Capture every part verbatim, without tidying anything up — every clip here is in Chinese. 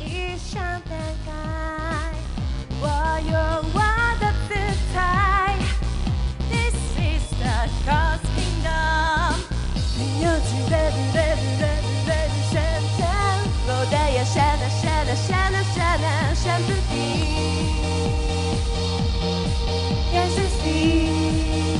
异想天开。我有我的姿态 ，This is the God's kingdom。你有几 ready ready ready ready 旋转，我的眼闪亮闪亮闪亮闪亮闪不停。Can't you see?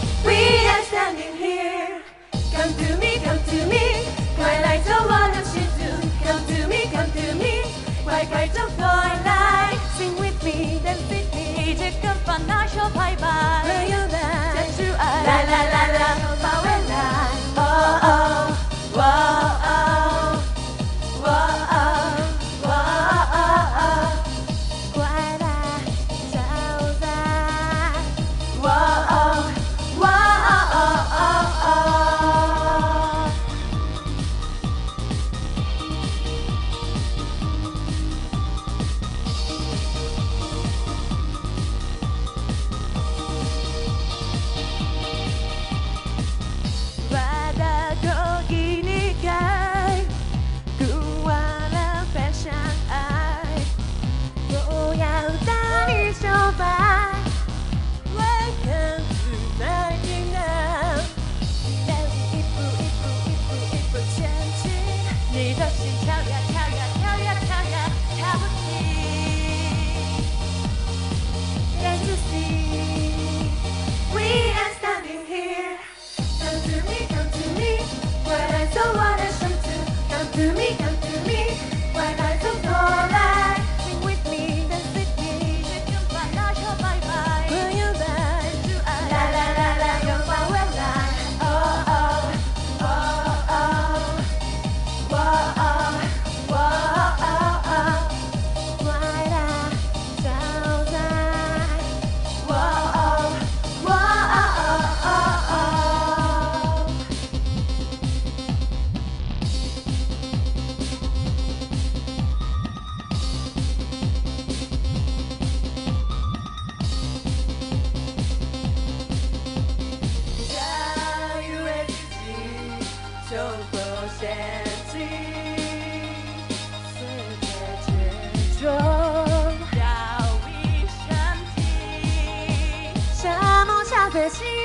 We are standing here. Come to me, come to me. 快来走我的心中 Come to me, come to me. 快快走过来 Sing with me, dance with me. 这个烦恼说拜拜。朋友来，相处爱。来来来来，拥抱未来。哦哦，哇哦，哇哦，哇哦，快来走在。哇哦，哇哦哦哦。To me, come to me， 快来走过来 ，Sing with me, dance with me， 这个烦恼说拜拜，朋友来，相处爱，来来来来，拥抱未来，哦哦哦哦，哇哦哇哦哦，快来走在，哇哦哇哦哦哦。驾驭为自己，冲锋陷阵，世界之中，要一身体，像梦想飞行。